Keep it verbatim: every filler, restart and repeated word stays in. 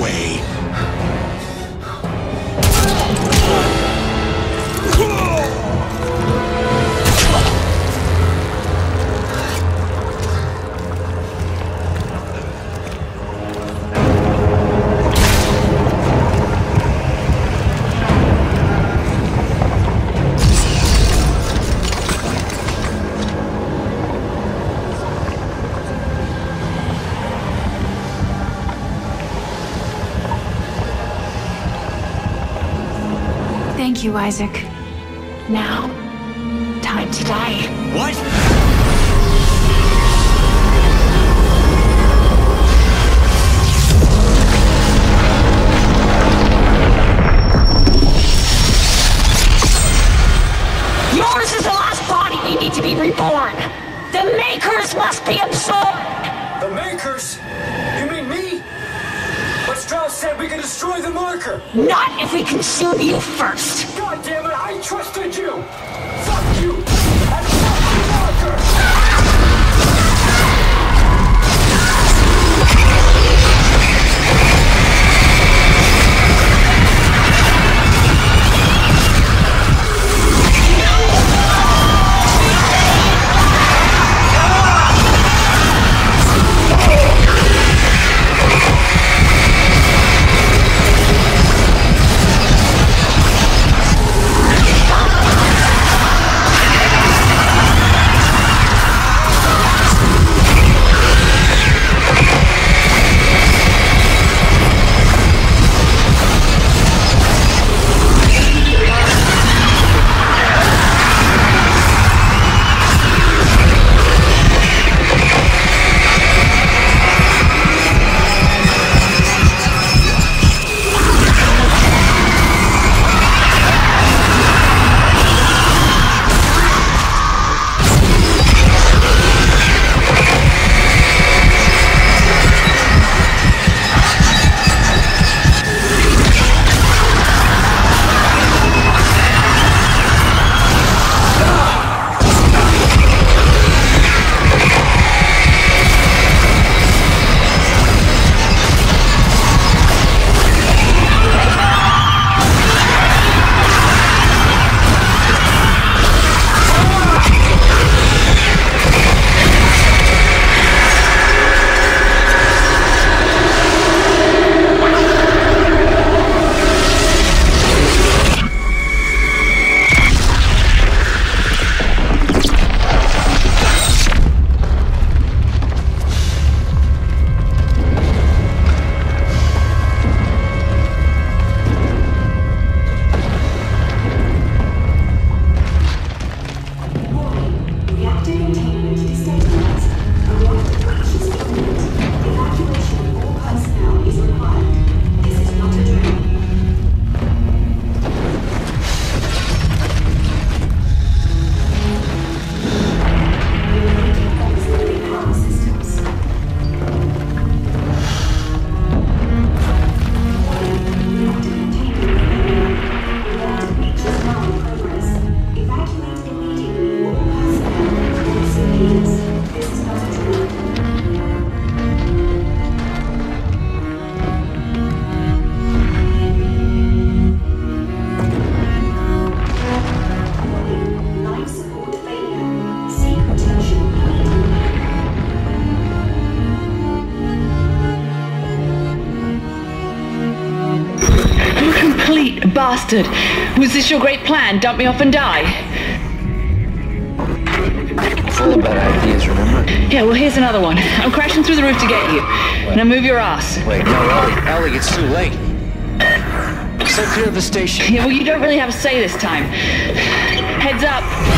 way. Thank you, Isaac. Now, time to die. What? Yours is the last body we need to be reborn. The Makers must be absorbed. The Makers? You mean me? But Strauss said we could destroy the marker. Not if we consume you first. God damn it, I trusted you! Fuck you! And fuck the marker! Bastard! Was this your great plan? Dump me off and die? Full of bad ideas, remember? Yeah, well, here's another one. I'm crashing through the roof to get you. Now move your ass. Wait, no, Ellie, Ellie, it's too late. So clear of the station. Yeah, well, you don't really have a say this time. Heads up.